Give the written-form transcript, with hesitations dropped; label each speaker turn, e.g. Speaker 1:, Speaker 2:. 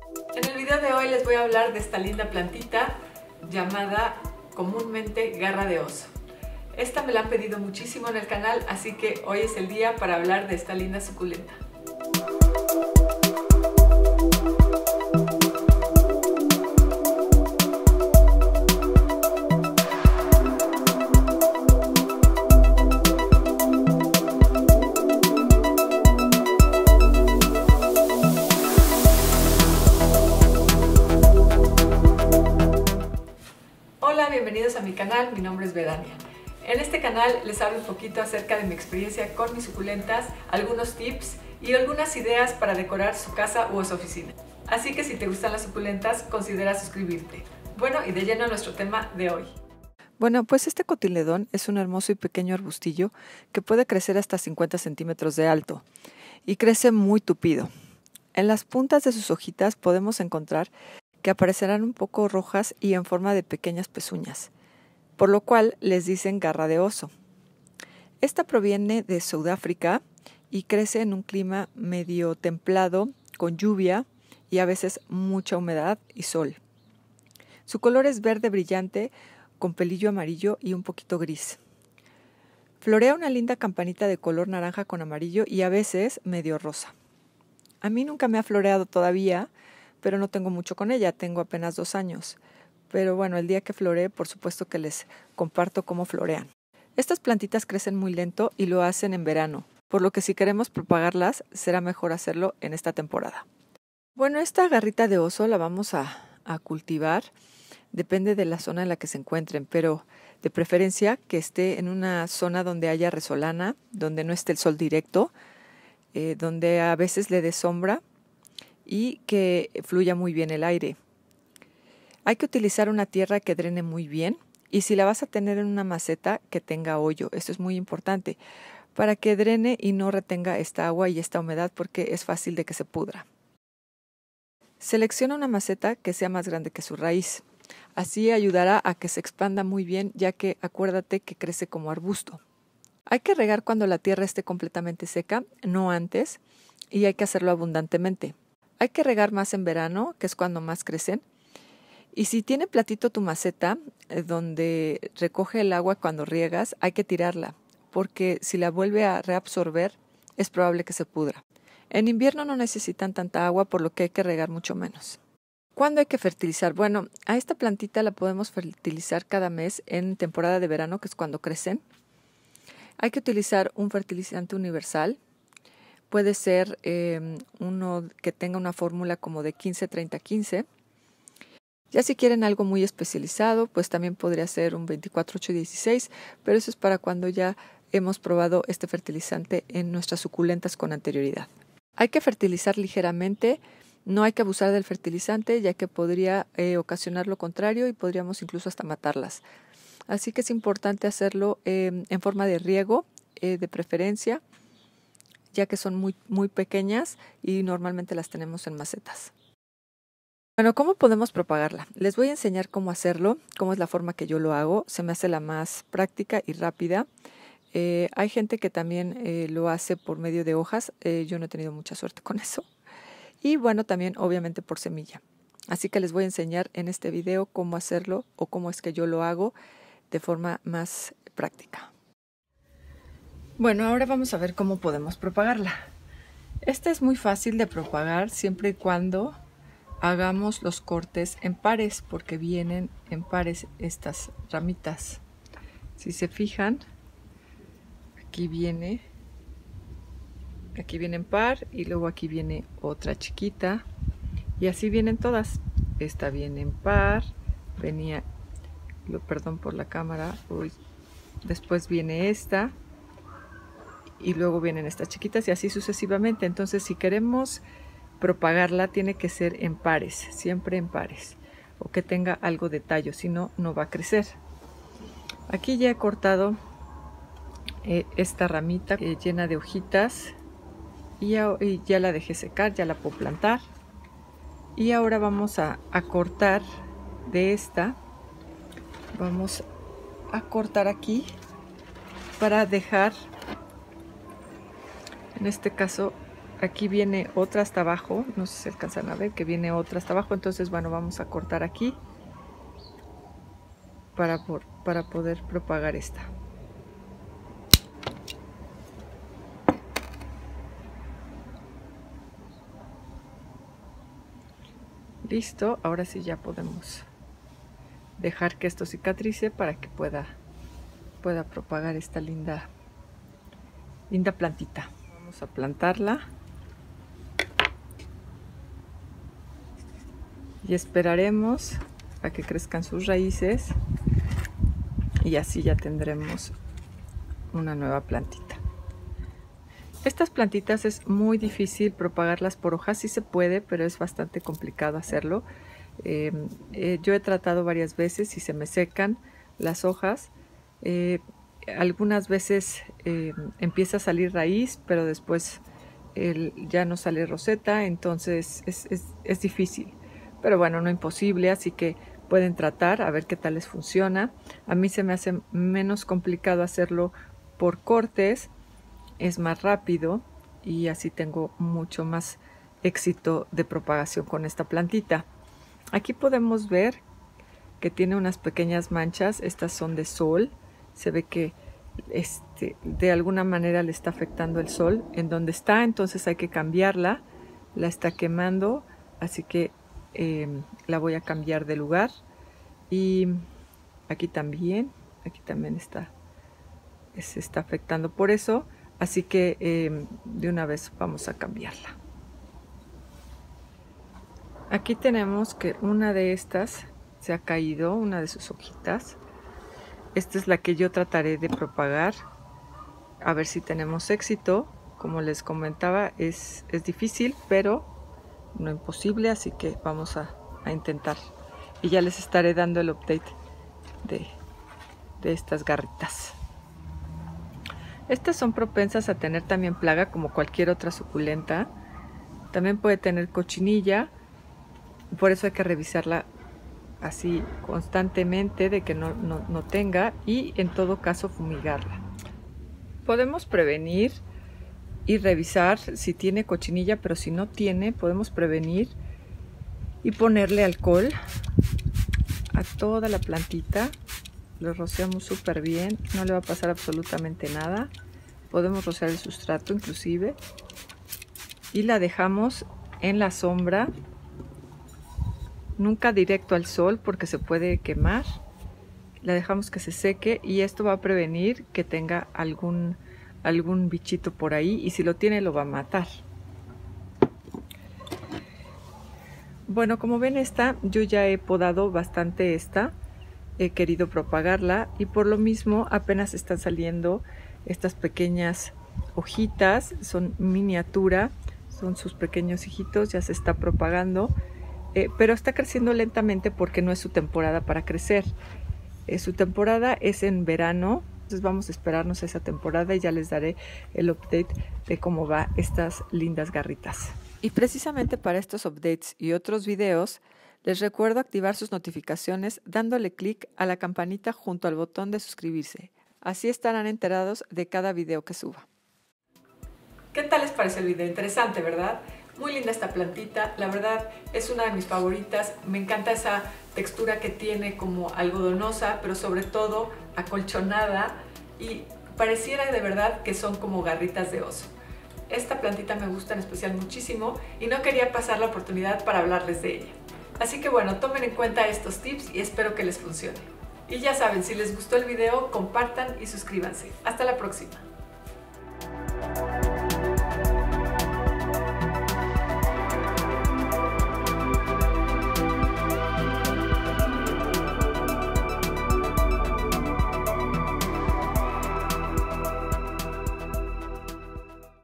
Speaker 1: En el video de hoy les voy a hablar de esta linda plantita llamada comúnmente garra de oso. Esta me la han pedido muchísimo en el canal, así que hoy es el día para hablar de esta linda suculenta. Bienvenidos a mi canal, mi nombre es Vedania. En este canal les hablo un poquito acerca de mi experiencia con mis suculentas, algunos tips y algunas ideas para decorar su casa u su oficina. Así que si te gustan las suculentas, considera suscribirte. Bueno, y de lleno a nuestro tema de hoy.
Speaker 2: Bueno, pues este cotiledón es un hermoso y pequeño arbustillo que puede crecer hasta 50 centímetros de alto y crece muy tupido. En las puntas de sus hojitas podemos encontrar que aparecerán un poco rojas y en forma de pequeñas pezuñas, por lo cual les dicen garra de oso. Esta proviene de Sudáfrica y crece en un clima medio templado, con lluvia y a veces mucha humedad y sol. Su color es verde brillante, con pelillo amarillo y un poquito gris. Florea una linda campanita de color naranja con amarillo y a veces medio rosa. A mí nunca me ha floreado todavía, pero no tengo mucho con ella, tengo apenas 2 años. Pero bueno, el día que floree, por supuesto que les comparto cómo florean. Estas plantitas crecen muy lento y lo hacen en verano, por lo que si queremos propagarlas, será mejor hacerlo en esta temporada. Bueno, esta garrita de oso la vamos a cultivar, depende de la zona en la que se encuentren, pero de preferencia que esté en una zona donde haya resolana, donde no esté el sol directo, donde a veces le dé sombra, y que fluya muy bien el aire. Hay que utilizar una tierra que drene muy bien y si la vas a tener en una maceta que tenga hoyo, esto es muy importante para que drene y no retenga esta agua y esta humedad porque es fácil de que se pudra. Selecciona una maceta que sea más grande que su raíz, así ayudará a que se expanda muy bien ya que acuérdate que crece como arbusto. Hay que regar cuando la tierra esté completamente seca, no antes, y hay que hacerlo abundantemente. Hay que regar más en verano, que es cuando más crecen. Y si tiene platito tu maceta, donde recoge el agua cuando riegas, hay que tirarla, porque si la vuelve a reabsorber, es probable que se pudra. En invierno no necesitan tanta agua, por lo que hay que regar mucho menos. ¿Cuándo hay que fertilizar? Bueno, a esta plantita la podemos fertilizar cada mes en temporada de verano, que es cuando crecen. Hay que utilizar un fertilizante universal. Puede ser uno que tenga una fórmula como de 15-30-15. Ya si quieren algo muy especializado, pues también podría ser un 24-8-16, pero eso es para cuando ya hemos probado este fertilizante en nuestras suculentas con anterioridad. Hay que fertilizar ligeramente, no hay que abusar del fertilizante, ya que podría ocasionar lo contrario y podríamos incluso hasta matarlas. Así que es importante hacerlo en forma de riego, de preferencia, ya que son muy pequeñas y normalmente las tenemos en macetas. Bueno, ¿cómo podemos propagarla? Les voy a enseñar cómo hacerlo, cómo es la forma que yo lo hago. Se me hace la más práctica y rápida. Hay gente que también lo hace por medio de hojas. Yo no he tenido mucha suerte con eso. Y bueno, también obviamente por semilla. Así que les voy a enseñar en este video cómo hacerlo o cómo es que yo lo hago de forma más práctica. Bueno, ahora vamos a ver cómo podemos propagarla. Esta es muy fácil de propagar siempre y cuando hagamos los cortes en pares, porque vienen en pares estas ramitas. Si se fijan, aquí viene en par y luego aquí viene otra chiquita y así vienen todas. Esta viene en par, perdón por la cámara, después viene esta. Y luego vienen estas chiquitas y así sucesivamente. Entonces, si queremos propagarla, tiene que ser en pares, siempre en pares, o que tenga algo de tallo, si no, no va a crecer. Aquí ya he cortado esta ramita llena de hojitas y ya la dejé secar, ya la puedo plantar. Y ahora vamos a cortar de esta, vamos a cortar aquí para dejar, en este caso, Aquí viene otra hasta abajo, no sé si alcanzan a ver que viene otra hasta abajo, entonces bueno, vamos a cortar aquí para poder propagar esta. Listo, ahora sí ya podemos dejar que esto cicatrice para que pueda propagar esta linda plantita. Vamos a plantarla y esperaremos a que crezcan sus raíces y así ya tendremos una nueva plantita. Estas plantitas es muy difícil propagarlas por hojas, sí se puede, pero es bastante complicado hacerlo. Yo he tratado varias veces y se me secan las hojas. Algunas veces empieza a salir raíz, pero después ya no sale roseta, entonces es difícil. Pero bueno, no imposible, así que pueden tratar a ver qué tal les funciona. A mí se me hace menos complicado hacerlo por cortes, es más rápido y así tengo mucho más éxito de propagación con esta plantita. Aquí podemos ver que tiene unas pequeñas manchas, estas son de sol, se ve que de alguna manera le está afectando el sol en donde está, entonces hay que cambiarla, la está quemando, así que la voy a cambiar de lugar. Y aquí también se está afectando por eso, así que de una vez vamos a cambiarla. Aquí tenemos que una de estas se ha caído, una de sus hojitas. Esta es la que yo trataré de propagar, a ver si tenemos éxito. Como les comentaba, es difícil, pero no imposible, así que vamos a intentar. Y ya les estaré dando el update de estas garritas. Estas son propensas a tener también plaga como cualquier otra suculenta. También puede tener cochinilla, por eso hay que revisarla así constantemente de que no tenga, y en todo caso fumigarla. Podemos prevenir y revisar si tiene cochinilla, pero si no tiene, podemos prevenir y ponerle alcohol a toda la plantita. Lo rociamos súper bien, no le va a pasar absolutamente nada. Podemos rociar el sustrato inclusive y la dejamos en la sombra, nunca directo al sol porque se puede quemar. La dejamos que se seque y esto va a prevenir que tenga algún bichito por ahí, y si lo tiene lo va a matar. Bueno, como ven, yo ya he podado bastante esta, he querido propagarla y por lo mismo apenas están saliendo estas pequeñas hojitas, son miniatura, son sus pequeños hijitos, ya se está propagando, pero está creciendo lentamente porque no es su temporada para crecer. Su temporada es en verano, entonces vamos a esperarnos a esa temporada y ya les daré el update de cómo va estas lindas garritas. Y precisamente para estos updates y otros videos, les recuerdo activar sus notificaciones dándole clic a la campanita junto al botón de suscribirse. Así estarán enterados de cada video que suba.
Speaker 1: ¿Qué tal les parece el video? Interesante, ¿verdad? Muy linda esta plantita, la verdad es una de mis favoritas. Me encanta esa textura que tiene como algodonosa, pero sobre todo acolchonada, y pareciera de verdad que son como garritas de oso. Esta plantita me gusta en especial muchísimo y no quería pasar la oportunidad para hablarles de ella. Así que bueno, tomen en cuenta estos tips y espero que les funcione. Y ya saben, si les gustó el video, compartan y suscríbanse. Hasta la próxima.